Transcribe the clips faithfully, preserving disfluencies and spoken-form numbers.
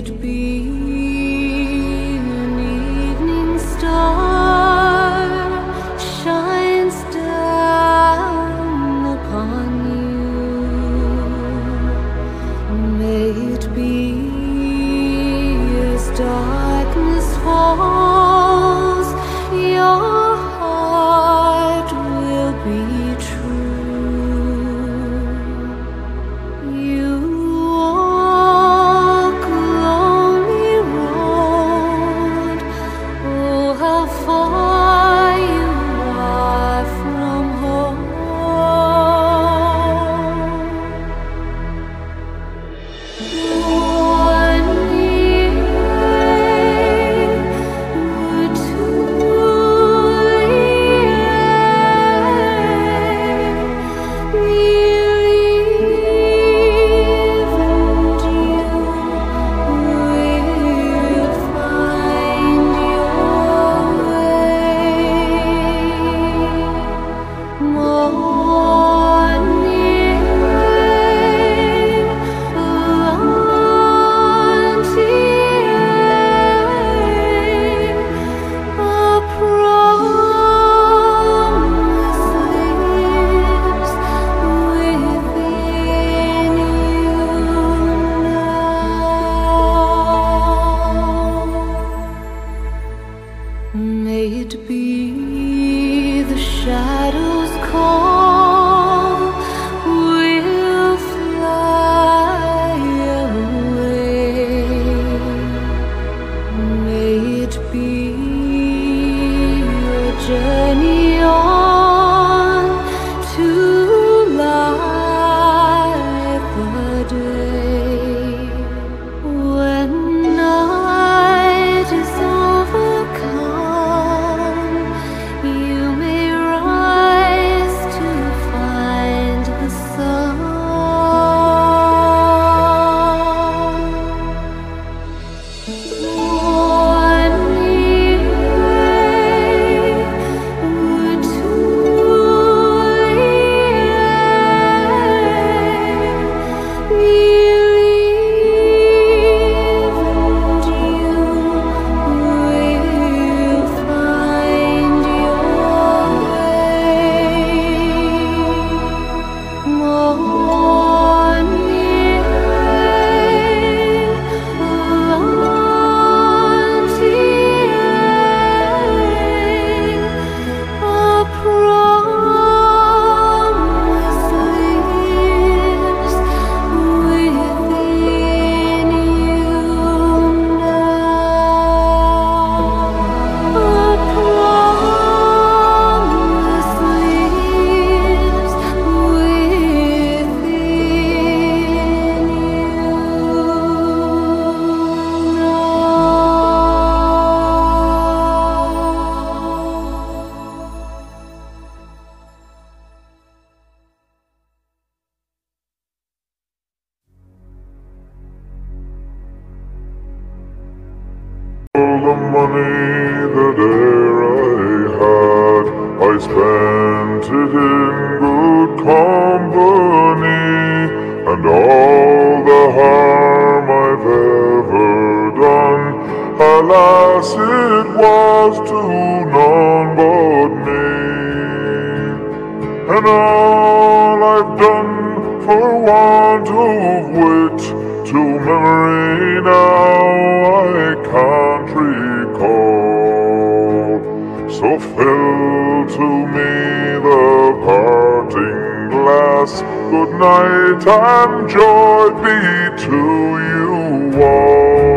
the money that e'er I had, I spent it in good company, and all the harm I've ever done, alas, it was to none but me. And all I've done for want of wit, to memory now I can't recall. So fill to me the parting glass, good night and joy be to you all.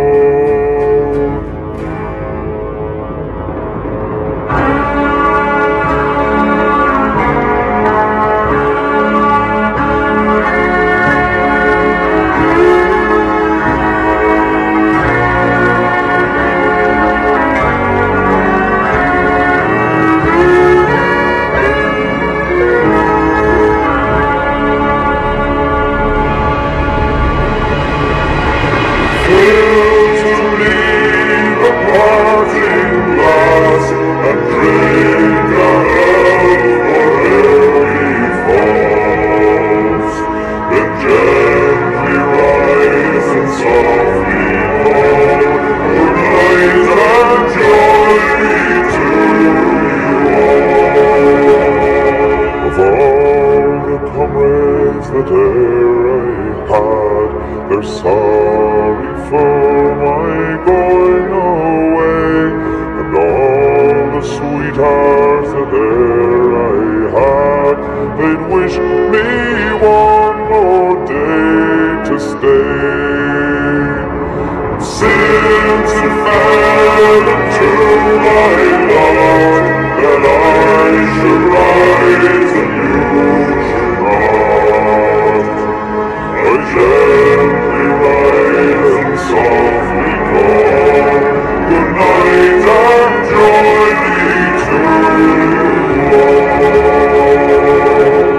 Thank that e'er I had. They're sorry for my going away, and all the sweethearts that e'er I had, they'd wish me one more day to stay. Since it fell into my lot that I should rise and you should not, I gently rise and softly call, good night and joy be to you all.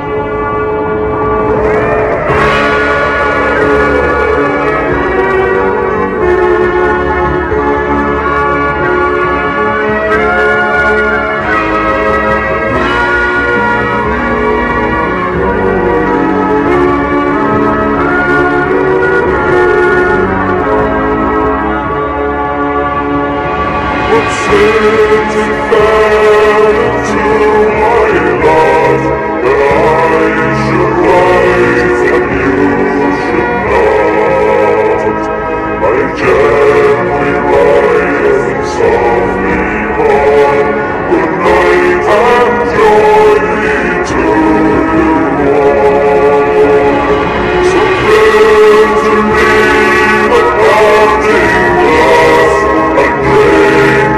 Since it fell into my lot that I should rise and you should not, I gently rise and softly call, good night and joy be to you all. So fill to me the parting glass and drink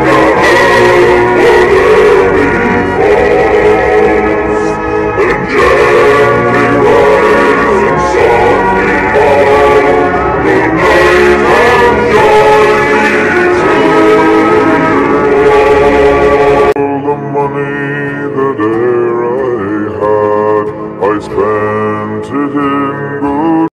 I spent it in good